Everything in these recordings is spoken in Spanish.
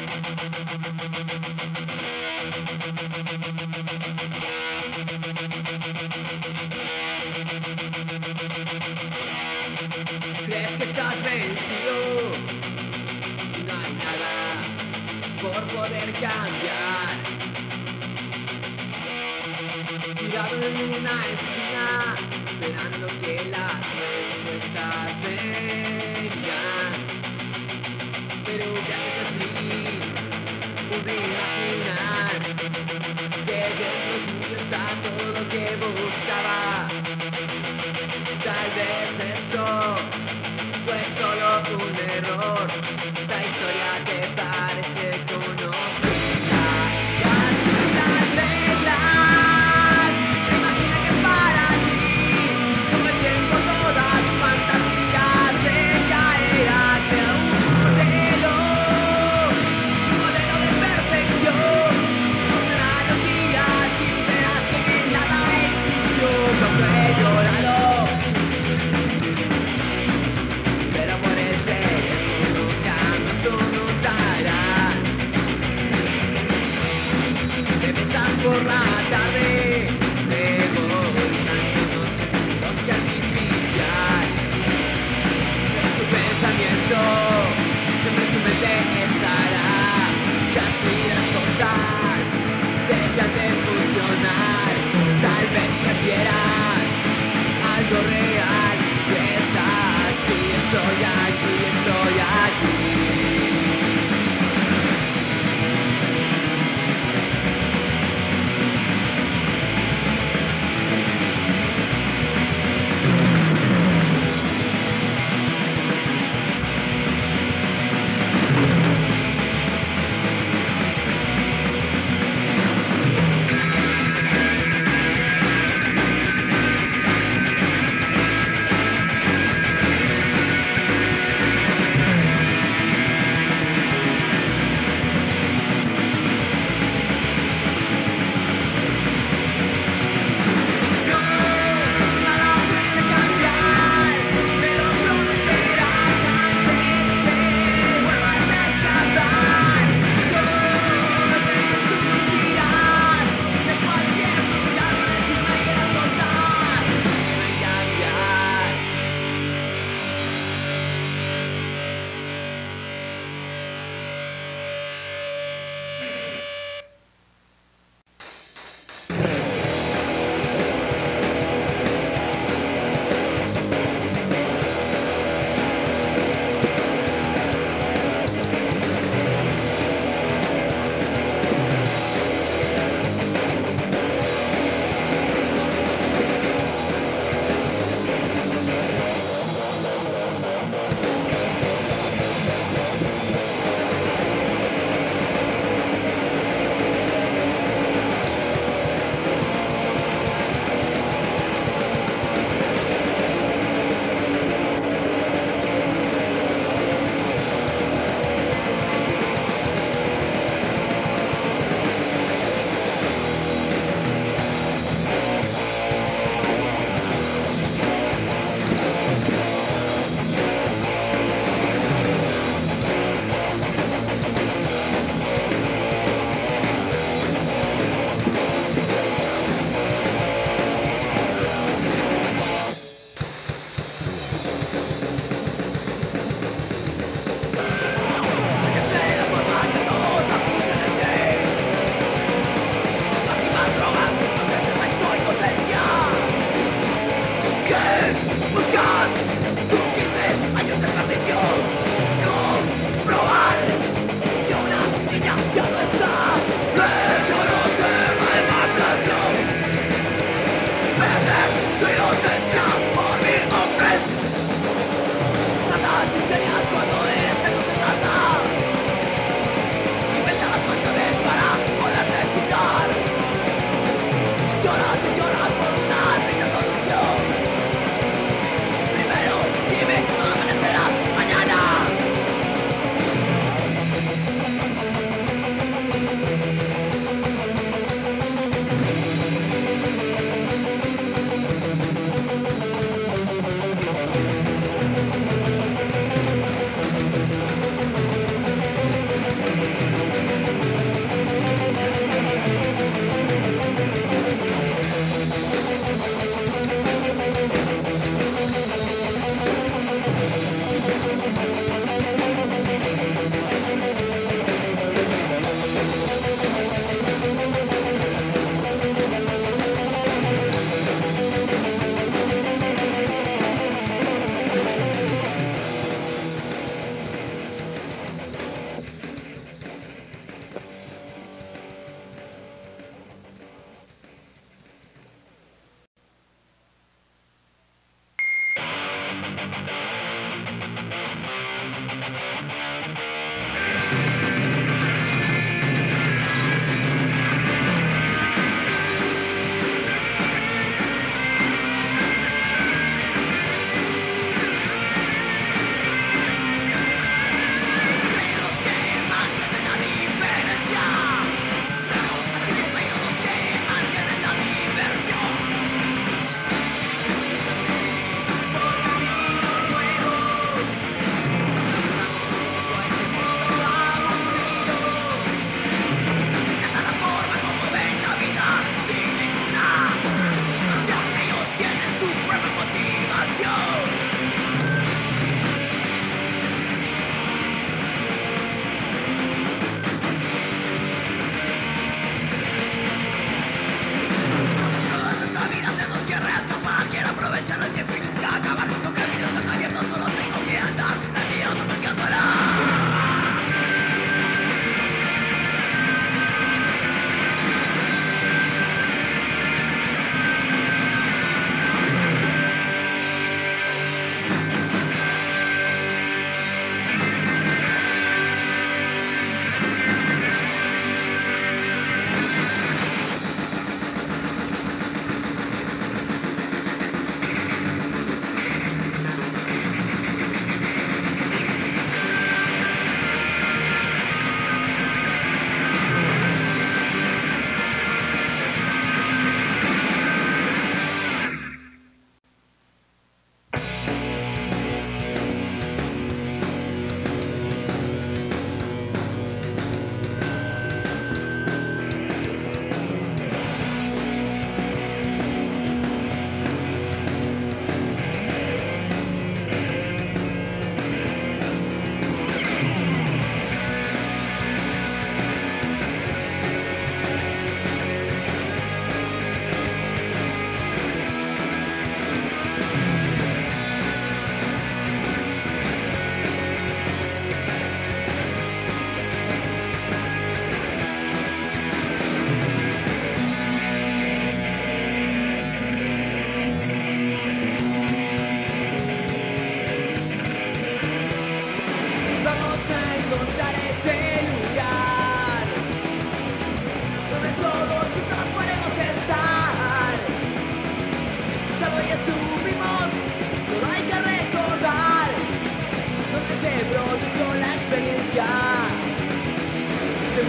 ¿Crees que estás vencido? No hay nada por poder cambiar. Tirado en una esquina, esperando que las respuestas vengan. Pero gracias a ti pude imaginar que dentro tuyo está todo lo que buscaba. Tal vez esto fue solo un error. Esta historia te parece conocida. Las reglas, imagina que es para ti. Con el tiempo toda tu fantasía se caerá. Crea un modelo de perfección. No serán los días y verás que nada existió.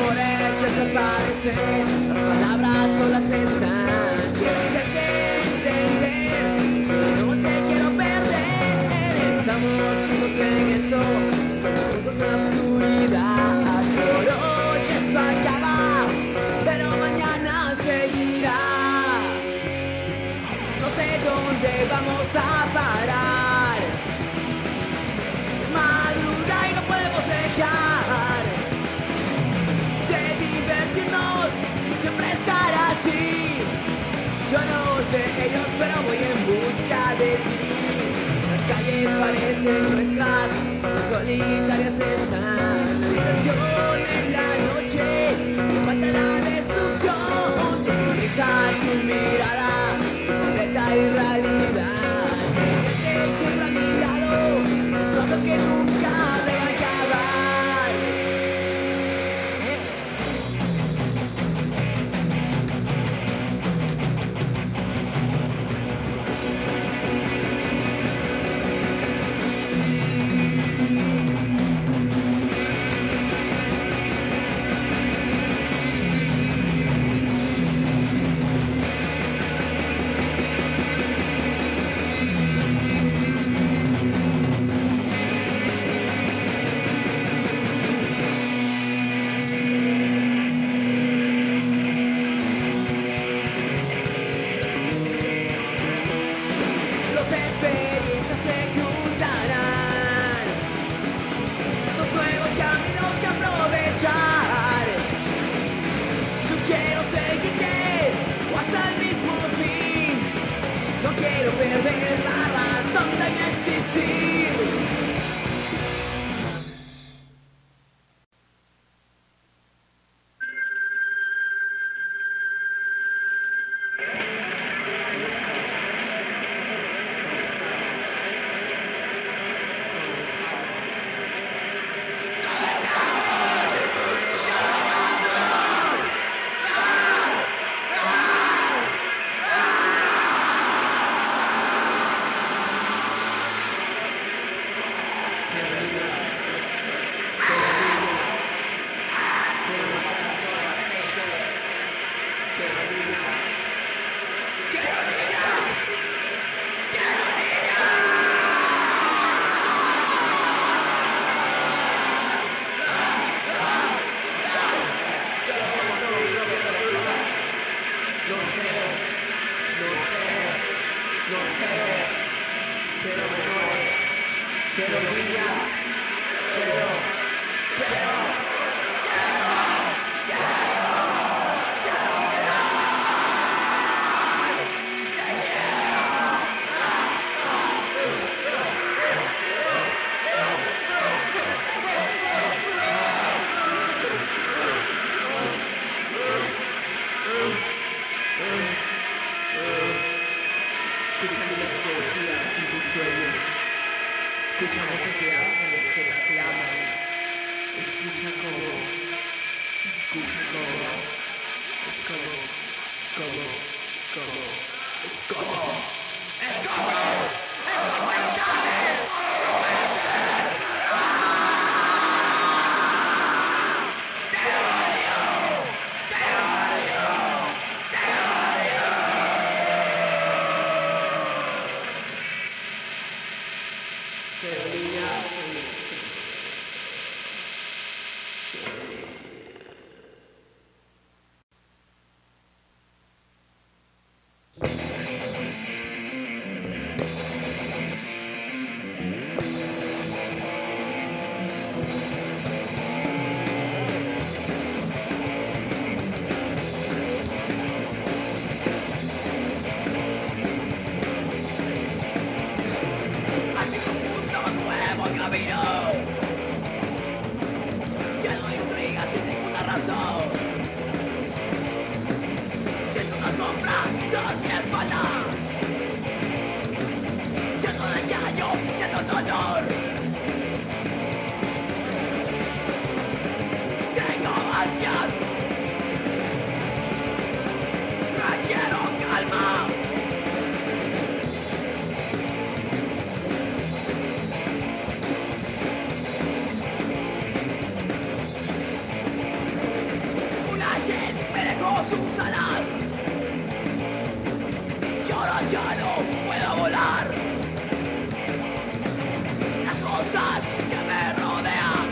rumores desaparecen, las palabras solas están. Quiero hacerte entender que no te quiero perder. Estamos juntos en esto, estamos juntos en la oscuridad. Por hoy esto acaba, pero mañana seguirá. No sé dónde vamos a parar. Es madruga y no podemos dejar de divertirnos y siempre estar así. Yo no sé ellos, pero voy en busca de ti. Las calles parecen nuestras, las solitarias están. La diversión en la noche, no falta la destrucción. Tu sonrisa, tu mirada, tu completa irrealidad. Tenerte siempre a mi lado, es algo que nunca debe acabar. Los experiencias se juntarán, los nuevos caminos que aprovechar. Yo quiero seguirte o hasta el mismo fin. No quiero perder la razón de mi existir. Quiero mejores, quiero niñas, escucha las poesías y tus sueños, escucha voces de ángeles que te aclaman, escucha como, pero niñas en este. Camino lleno de intrigas y ya no puedo volar. Las cosas que me rodean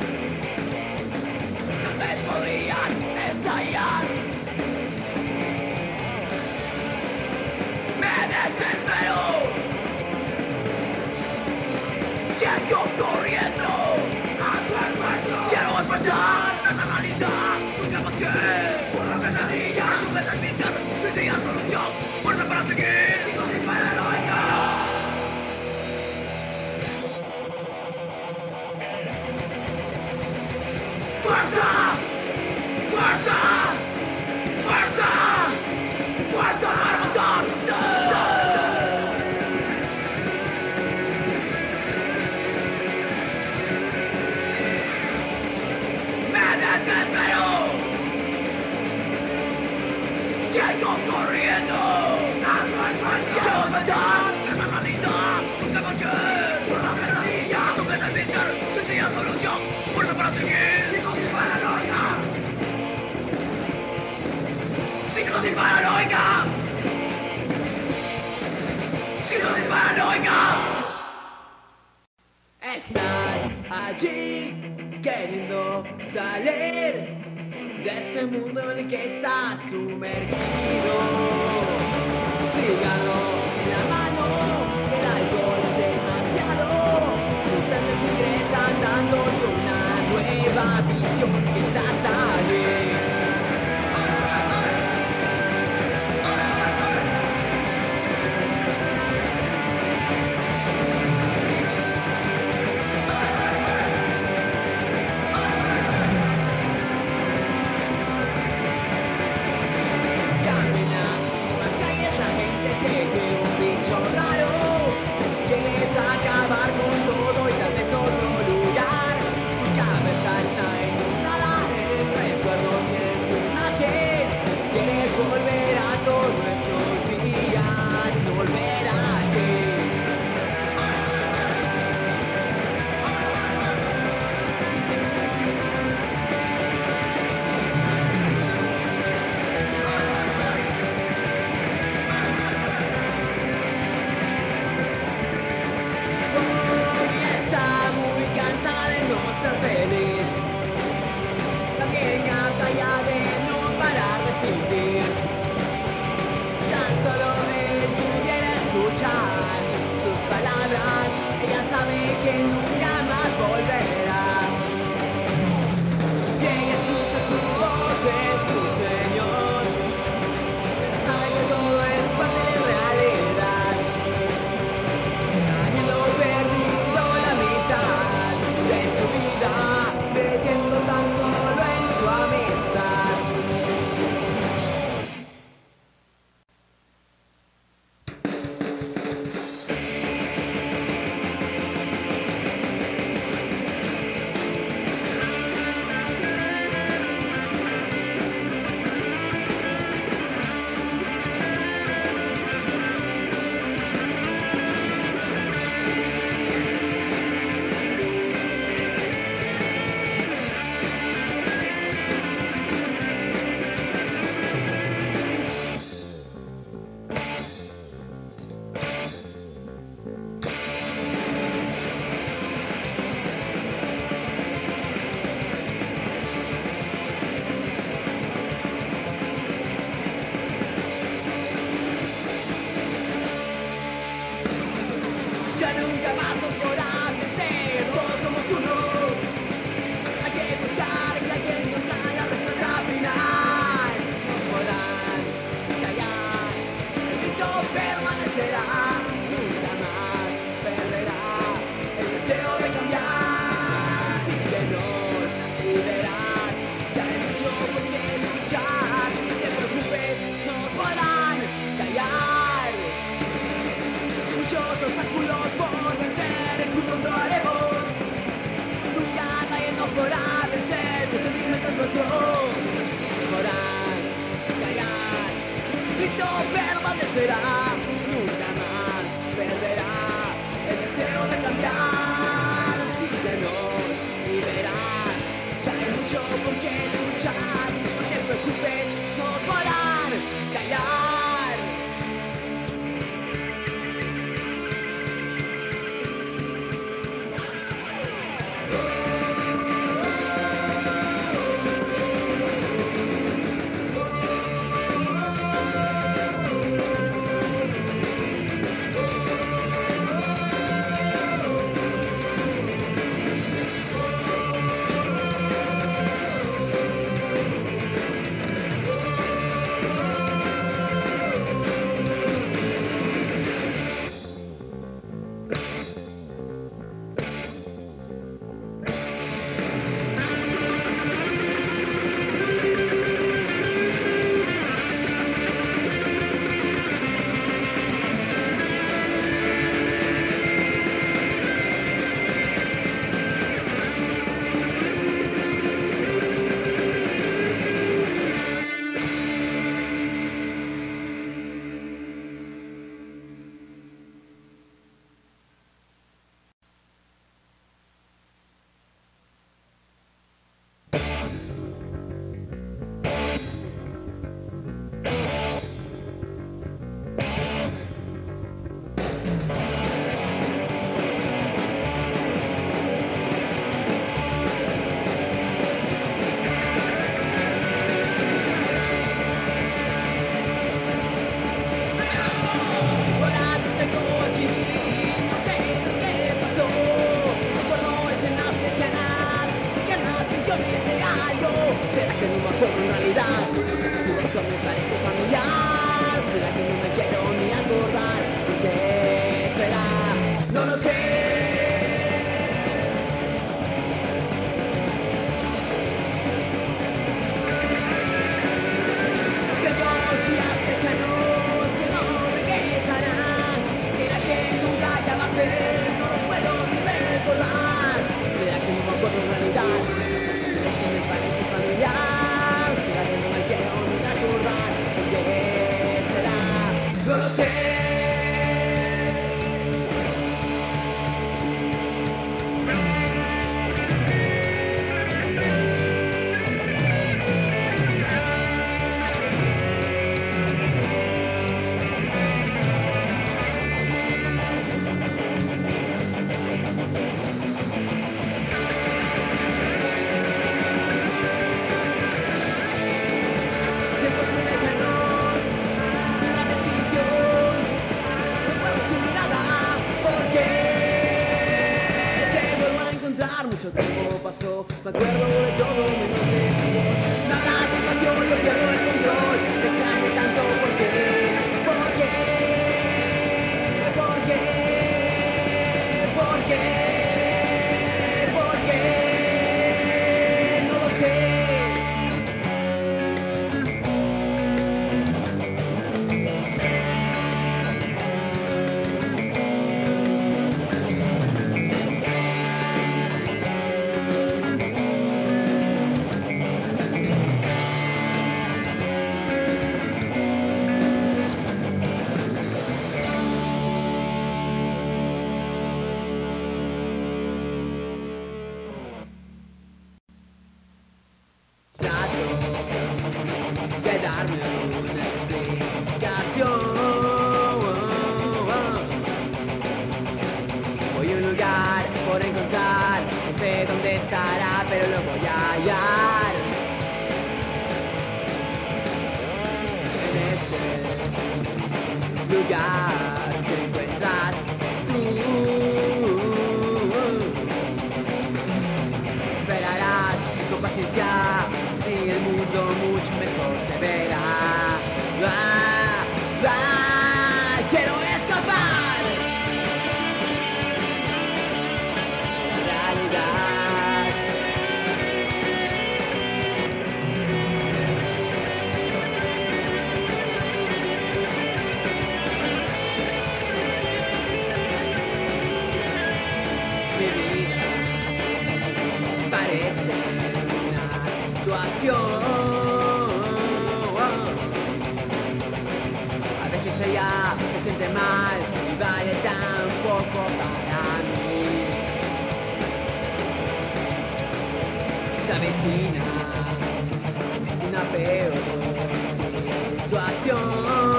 tal vez podrían estallar. Me desespero, llego corriendo a tu encuentro. Quiero despertar la normalidad, nunca más que una pesadilla. Tú me transmites sencilla solución, fuerza para seguir, sigo sin paranoia. ¡Fuerza! ¡Fuerza! ¡Fuerza! ¡Fuerza para matarte! ¡Me desespero! ¡Llego corriendo! ¡Quiero matar! ¡La normalidad! ¡Nunca más que una pesadilla! ¡Tú me transmites sencilla solución, fuerza para seguir! ¡Sigo sin paranoia! ¡Sigo sin paranoia! ¡Sigo sin paranoia! Estás allí queriendo salir de este mundo en el que estás sumergido. Cigarro en la mano, el alcohol es demasiado. Sustancias ingresan dándote una nueva visión que estás allí. Volver a todos nuestros días, no volver aquí. Hoy está muy cansada de no ser feliz, también harta ya de no parar de vivir. Tan solo él pudiera escuchar sus palabras, ella sabe que nunca más volverá. Y ella escucha su voz de su Señor, sabe que todo es parte de realidad, habiendo perdido la mitad de su vida, creyendo tan solo en su amistad. Ya nunca más os podrá vencer, todos somos uno. Hay que buscar y hay que encontrar la respuesta final. Nos podrán callar, el grito permanecerá, nunca más perderá el deseo de cambiar. Síguenos y verás, ya hay mucho por qué luchar. No te preocupes, nos podrán callar. Muchos obstáculos por vencer, en tu pronto haremos. Nunca nadie nos podrá vencer, si ese mismo es nuestro. Podrán callar, grito permanecerá, nunca más perderá el deseo de cambiar. Síguenos y verás, ya hay mucho por qué luchar. No te preocupes, nos podrán callar. acuerdo en realidad. Tu rostro me parece familiar. ¿Será que no me quiero ni acordar? ¿Por qué será? No lo sé. Que Dios y las lejanos que no regresarán. Que la que nunca ya va a ser, no los puedo ni recordar. ¿Será que no me acuerdo en realidad? ¿Será que me parece familiar? ¿Será que no me quiero ni acordar? ¿Por qué será? No lo sé. Tiempos muy lejanos, una definición. Recuerdo tu mirada, porque te vuelvo a encontrar. Mucho tiempo pasó, me acuerdo de todo menos de tu voz. Me hablas despacio, yo pierdo el control. Te extraño tanto, ¿por qué? ¿Por qué? ¿Por qué? ¿Por qué? ¿Por qué? No lo sé. Trato de darme una explicación. Voy a un lugar por encontrar, no sé dónde estará, pero lo voy a hallar. En ese lugar te encuentras tú. Esperarás con paciencia, si el mundo mucho mejor se verá. Quiero escapar de la realidad. Mi vida parece una actuación. A veces ella se siente mal y vale tan poco para mí. Se avecina una peor situación.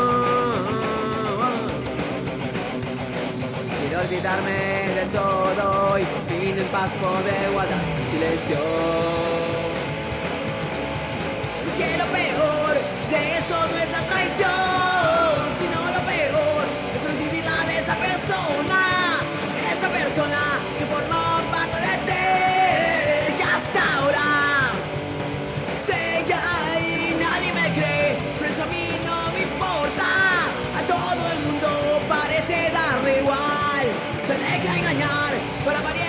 Quiero olvidarme de todo y por fin en paz poder guardar silencio. Y que lo peor de eso no es la traición, sino lo peor es la intimidad de esa persona que formó parte de ti, que hasta ahora sella y nadie me cree, pero eso a mí no me importa. A todo el mundo parece darle igual, se deja engañar para variar.